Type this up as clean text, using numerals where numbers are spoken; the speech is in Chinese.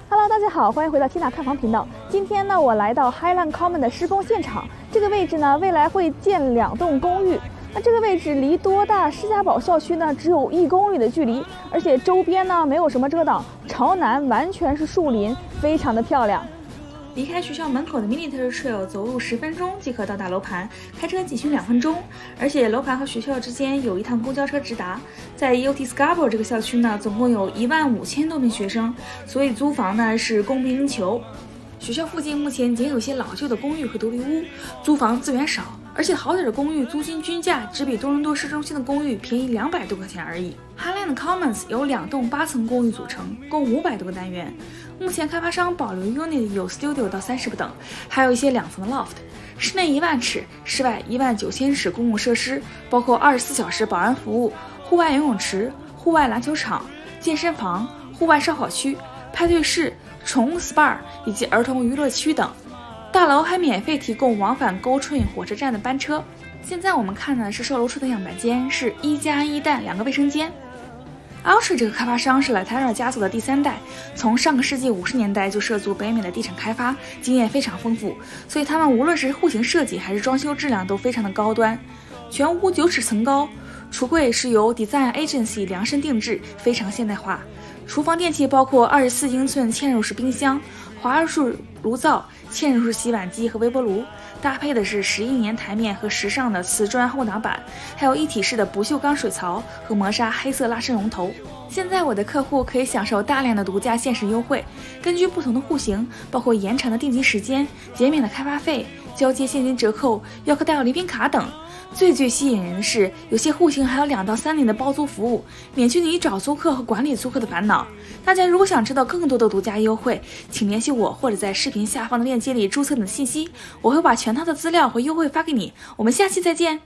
Hello， 大家好，欢迎回到缇娜看房频道。今天呢，我来到 Highland Common 的施工现场。这个位置呢，未来会建2栋公寓。那这个位置离多大施家堡校区呢，只有1公里的距离，而且周边呢没有什么遮挡，朝南完全是树林，非常的漂亮。离开学校门口的 Military Trail 走路10分钟即可到达楼盘，开车仅需2分钟。而且楼盘和学校之间有1趟公交车直达。在 UT Scarborough 这个校区呢，总共有15000多名学生，所以租房呢是供不应求。学校附近目前仅有些老旧的公寓和独立屋，租房资源少，而且好点的公寓租金均价只比多伦多市中心的公寓便宜200多块钱而已。Highland Commons 由2栋8层公寓组成，共500多个单元。目前开发商保留 unit 有 studio 到30不等，还有一些2层的 loft。室内1万尺，室外19000尺公共设施，包括24小时保安服务、户外游泳池、户外篮球场、健身房、户外烧烤区、派对室、宠物 SPA 以及儿童娱乐区等。大楼还免费提供往返 GO Train 火车站的班车。现在我们看的是售楼处的样板间，是1+1带2个卫生间。Ultra 这个开发商是 Latera 家族的第3代，从上个世纪50年代就涉足北美的地产开发，经验非常丰富，所以他们无论是户型设计还是装修质量都非常的高端。全屋9尺层高，橱柜是由 Design Agency 量身定制，非常现代化。厨房电器包括24英寸嵌入式冰箱、滑式炉灶、嵌入式洗碗机和微波炉，搭配的是11年台面和时尚的瓷砖后挡板，还有一体式的不锈钢水槽和磨砂黑色拉伸龙头。现在我的客户可以享受大量的独家限时优惠，根据不同的户型，包括延长的定金时间、减免的开发费、交接现金折扣、要客带有礼品卡等。最吸引人的是，有些户型还有2到3年的包租服务，免去你找租客和管理租客的烦恼。大家如果想知道更多的独家优惠，请联系我，或者在视频下方的链接里注册你的信息，我会把全套的资料和优惠发给你。我们下期再见。